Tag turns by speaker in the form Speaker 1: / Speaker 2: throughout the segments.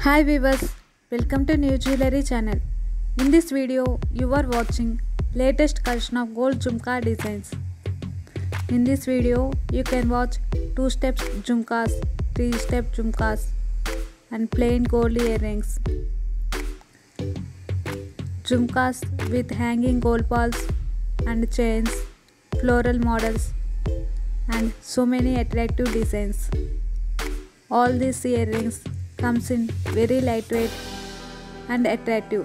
Speaker 1: Hi viewers, welcome to New Jewelry channel. In this video, you are watching latest collection of gold jhumka designs. In this video, you can watch 2-step jhumkas, 3-step jhumkas and plain gold earrings. Jhumkas with hanging gold balls and chains, floral models and so many attractive designs. All these earrings comes in very lightweight and attractive.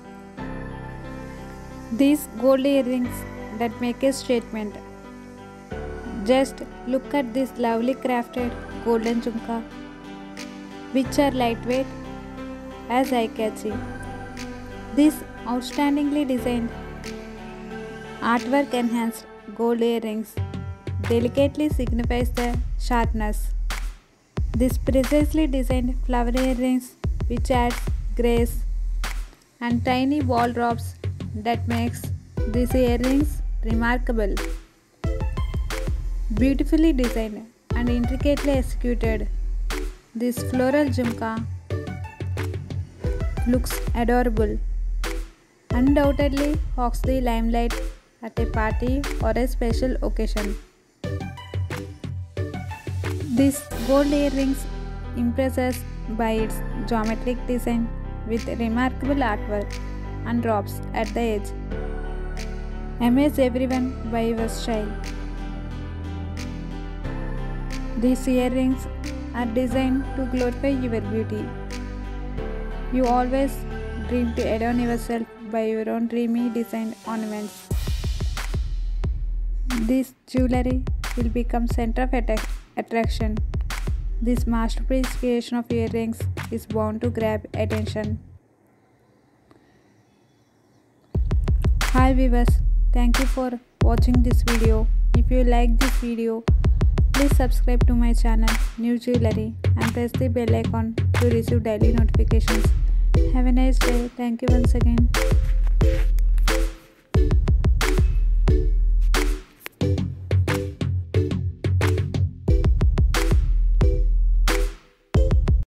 Speaker 1: These gold earrings that make a statement. Just look at this lovely crafted golden jhumka, which are lightweight as eye-catchy. This outstandingly designed artwork enhanced gold earrings delicately signifies the sharpness. This precisely designed flower earrings which adds grace and tiny ball drops that makes these earrings remarkable. Beautifully designed and intricately executed, this floral jhumka looks adorable. Undoubtedly hogs the limelight at a party or a special occasion. This gold earrings impress us by its geometric design with remarkable artwork and drops at the edge. Amaze everyone by your style. These earrings are designed to glorify your beauty. You always dream to adorn yourself by your own dreamy designed ornaments. This jewelry will become center of attraction. This masterpiece creation of earrings is bound to grab attention. Hi viewers, thank you for watching this video. If you like this video, please subscribe to my channel New Jewelry and press the bell icon to receive daily notifications. Have a nice day. Thank you once again.